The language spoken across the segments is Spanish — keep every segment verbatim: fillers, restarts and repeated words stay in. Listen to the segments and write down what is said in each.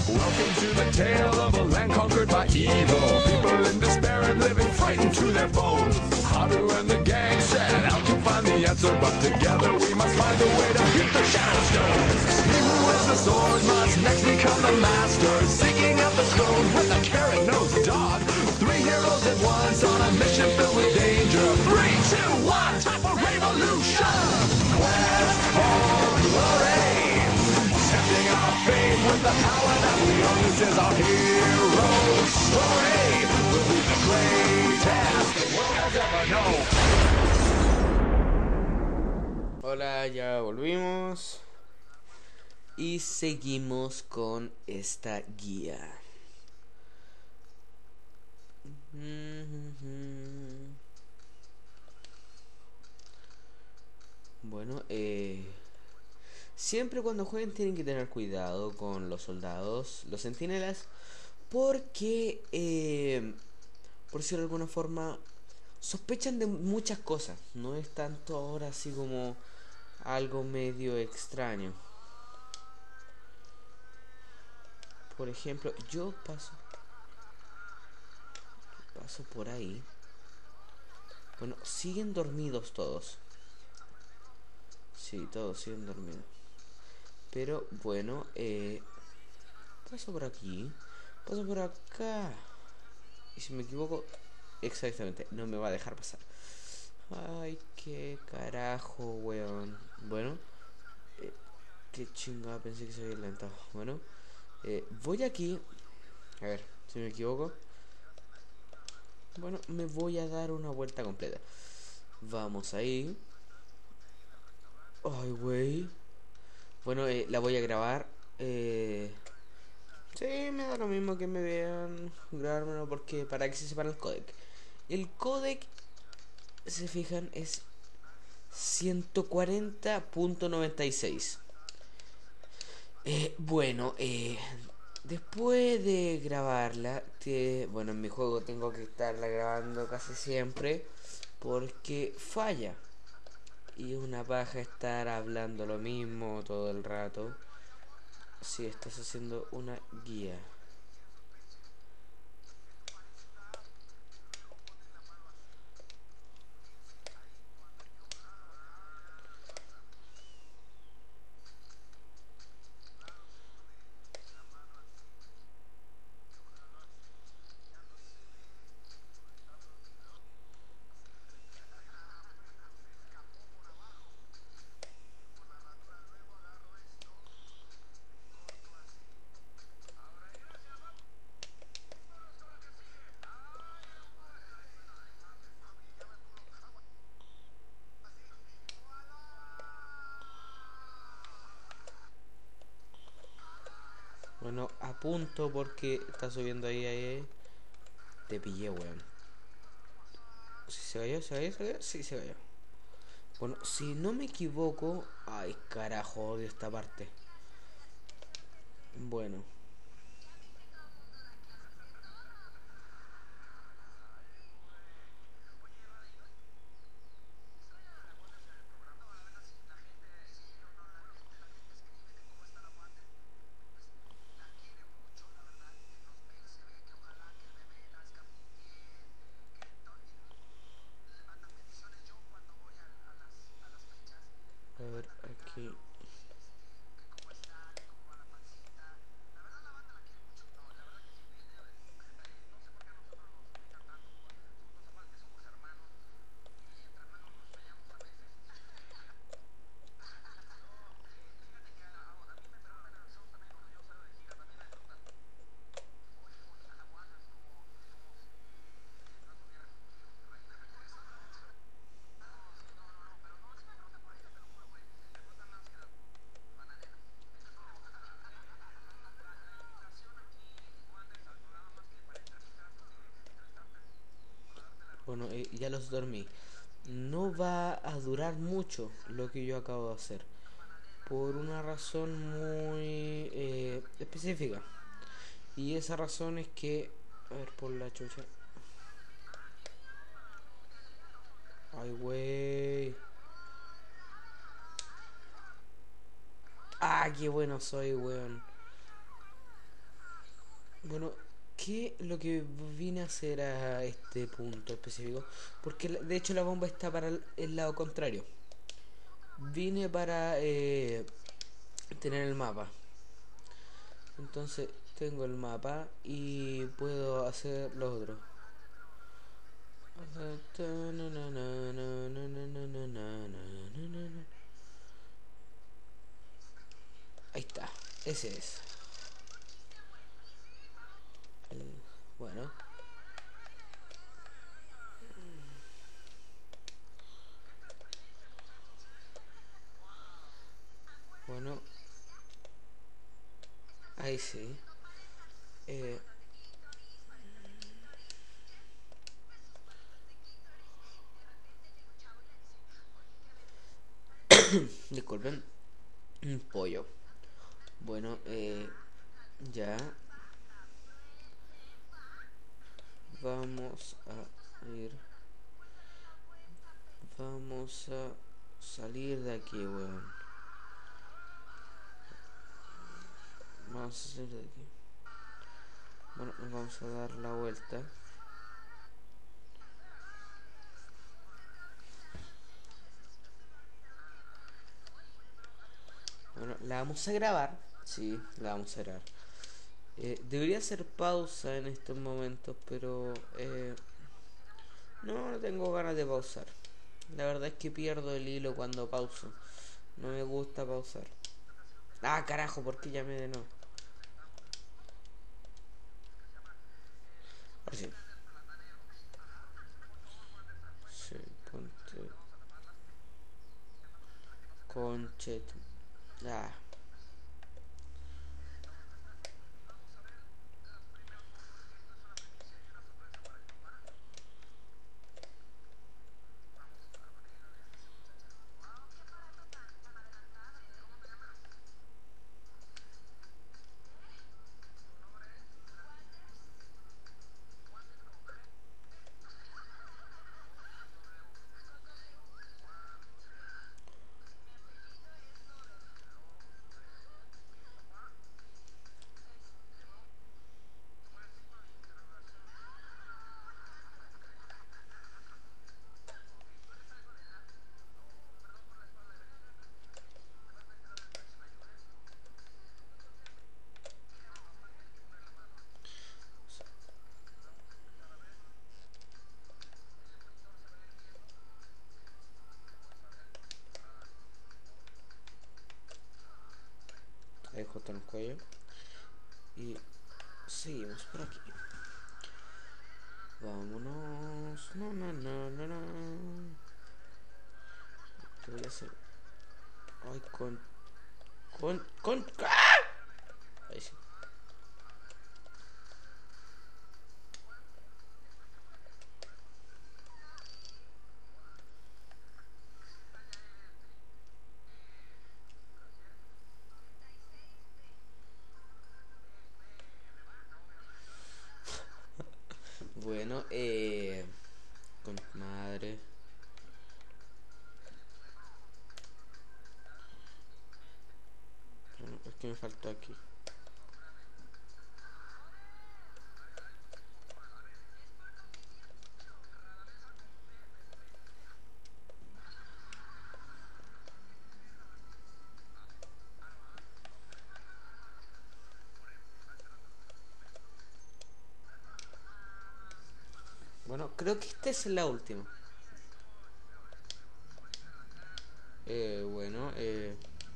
Welcome to the tale of a land conquered by evil. People in despair and living frightened to their bones. Haru and the gang set out to find the answer, but together we must find a way to hit the Shadow Stones. He who has the sword must next become the master, seeking out the stone with a carrot-nosed dog. Three heroes at once on a mission filled with danger. Three, two, one, time for revolution! Quest for glory! Tempting our fate with the power that we own. This is our hero story. We'll be the greatest the world has ever known. Hola, ya volvimos. Y seguimos con esta guía. Bueno, eh... siempre cuando jueguen tienen que tener cuidado con los soldados, los centinelas, porque, eh, por decirlo de alguna forma, sospechan de muchas cosas. No es tanto ahora así como algo medio extraño. Por ejemplo, yo paso, paso por ahí. Bueno, siguen dormidos todos. Sí, todos siguen dormidos. Pero bueno, eh, paso por aquí, paso por acá. Y si me equivoco, exactamente, no me va a dejar pasar. Ay, qué carajo, weón. Bueno, eh, qué chingada, pensé que se había adelantado. Bueno, eh, voy aquí. A ver, si me equivoco. Bueno, me voy a dar una vuelta completa. Vamos ahí. Ay, güey. Bueno, eh, la voy a grabar. Eh... Sí, me da lo mismo que me vean grabármelo, porque para que se sepan el codec. El codec, se fijan, es ciento cuarenta punto noventa y seis. Eh, bueno, eh, después de grabarla, que, bueno, en mi juego tengo que estarla grabando casi siempre porque falla. Y es una paja estar hablando lo mismo todo el rato si estás haciendo una guía. Bueno, a punto porque está subiendo ahí, ahí, ahí. Te pillé, weón. ¿Si se cayó? ¿Se cayó? ¿Se cayó? Sí, se cayó. Bueno, si no me equivoco... Ay, carajo, odio esta parte. Bueno. A ver, aquí. Bueno, eh, ya los dormí. No va a durar mucho lo que yo acabo de hacer, por una razón muy eh, específica. Y esa razón es que... A ver, por la chucha. Ay, güey. Ah, qué bueno soy, weón. Bueno, ¿qué es lo que vine a hacer a este punto específico? Porque la- de hecho la bomba está para el, el lado contrario. Vine para eh, tener el mapa. Entonces tengo el mapa y puedo hacer lo otro. Ahí está, ese es. Bueno, bueno, ahí sí. Eh, disculpen, un pollo. Bueno, eh, ya vamos a ir. Vamos a salir de aquí, weón. Vamos a salir de aquí. Bueno, nos vamos a dar la vuelta. Bueno, la vamos a grabar. Sí, la vamos a grabar. Eh, debería hacer pausa en estos momentos, pero eh, no, no tengo ganas de pausar. La verdad es que pierdo el hilo cuando pauso. No me gusta pausar. Ah, carajo, ¿por qué llamé de nuevo? Ahora sí. Sí, ponte. Conchet. Ah. Ahí justo en el cuello. Y seguimos por aquí. Vámonos. No, no, no, no, no. ¿Qué voy a hacer? Ay, con. Con. Con. ¡Ah! Ahí sí. Bueno, eh. Con madre. Bueno, es que me faltó aquí. Bueno, creo que esta es la última. Eh, bueno, eh.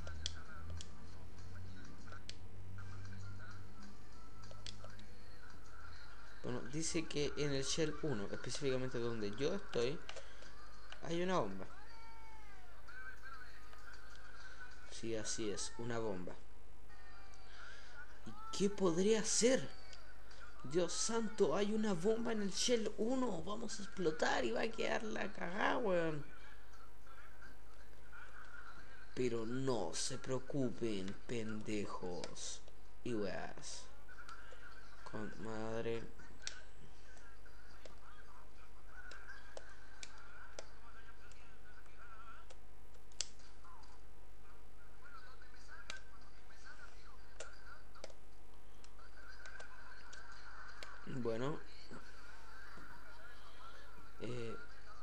Bueno, dice que en el Shell uno, específicamente donde yo estoy, hay una bomba. Sí, así es, una bomba. ¿Y qué podría ser? Dios santo, hay una bomba en el Shell uno. Vamos a explotar y va a quedar la cagada, weón. Pero no se preocupen, pendejos. Y weas. Con madre. Bueno, eh,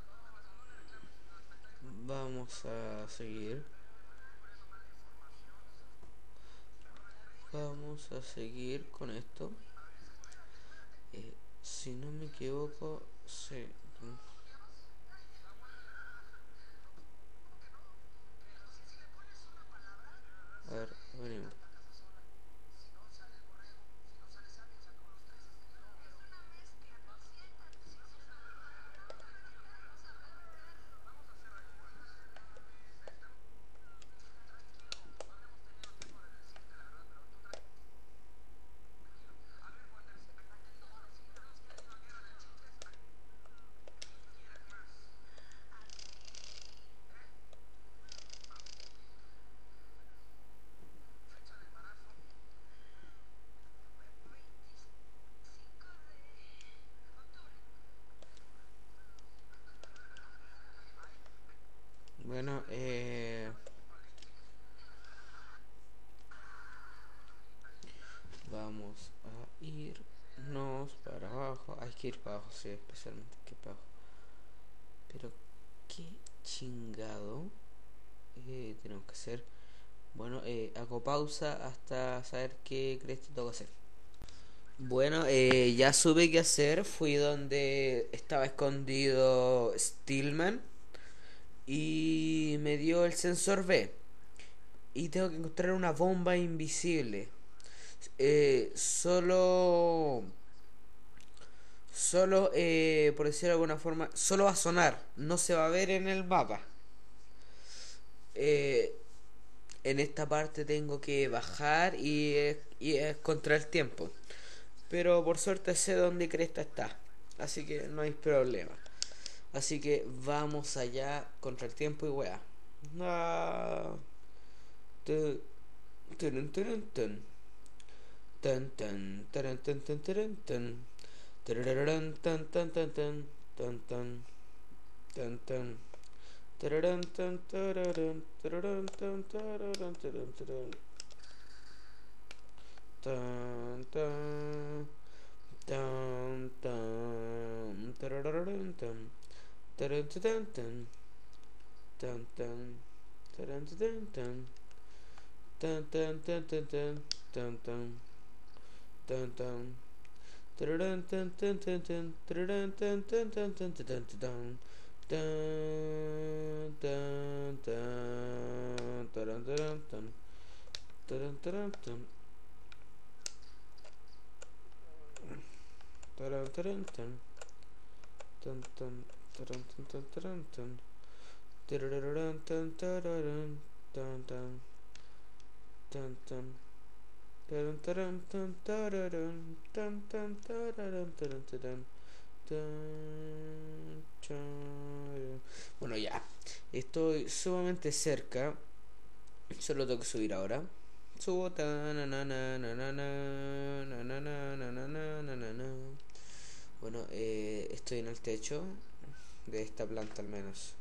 vamos a seguir. Vamos a seguir con esto. Eh, si no me equivoco, sí. A ver, venimos. Bueno, eh, vamos a irnos para abajo. Hay que ir para abajo, sí, especialmente que para abajo. Pero, ¿qué chingado eh, tenemos que hacer? Bueno, eh, hago pausa hasta saber qué crees que tengo que hacer. Bueno, eh, ya supe qué hacer. Fui donde estaba escondido Stillman y me dio el sensor B. Y tengo que encontrar una bomba invisible. Eh, solo, solo, eh, por decirlo de alguna forma, solo va a sonar. No se va a ver en el mapa. Eh, en esta parte tengo que bajar y, y es contra el tiempo. Pero por suerte sé dónde cresta está. Así que no hay problema. Así que vamos allá contra el tiempo y weá. Ah, tu, turun, turun, tun. Tan tan taran tan tan taran tan. Tarararán, tan tan tan tan tan tan tan tan. Tararán, tan tararán, tararán, tan tararán, tararán, tararán. Tan tan tan tan tarararán, tan taran tan tan tan tan taran tan tan tan tan tan tan tan tan tan tan tararán tan tan tan tan tararán tan tan tan tan tan tan tan tan tan taran taran tan taran taran tan taran taran tan tan tan taran tan tan taran tan tarararán tan tararán tan tan tan tan taran taran tan tararán tan tan tararán taran taran tan charan. Bueno, ya estoy sumamente cerca. Solo tengo que subir ahora. Subo. Bueno, eh, estoy en el techo de esta planta al menos.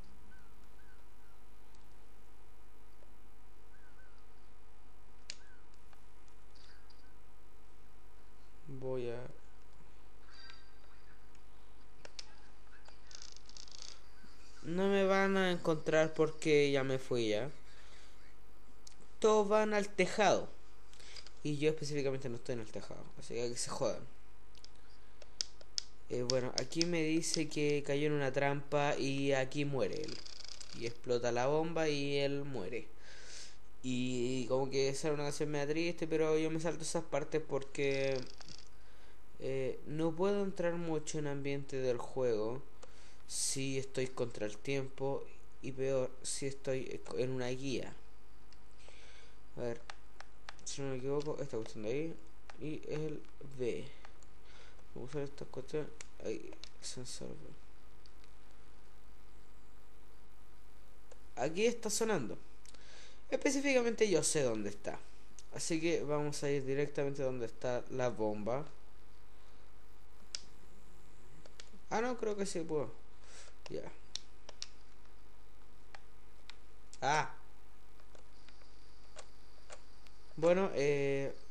Voy a... No me van a encontrar porque ya me fui ya. Todos van al tejado. Y yo específicamente no estoy en el tejado. Así que que se jodan. Eh, bueno, aquí me dice que cayó en una trampa y aquí muere él. Y explota la bomba y él muere. Y como que esa era una canción media triste, pero yo me salto esas partes porque eh, no puedo entrar mucho en ambiente del juego si estoy contra el tiempo y peor si estoy en una guía. A ver, si no me equivoco, esta cuestión de ahí y el B. Vamos a usar esta cuestión ahí, sensor B. Aquí está sonando. Específicamente yo sé dónde está. Así que vamos a ir directamente donde está la bomba. Ah, no, creo que sí puedo. Ya. Ah. Bueno, eh,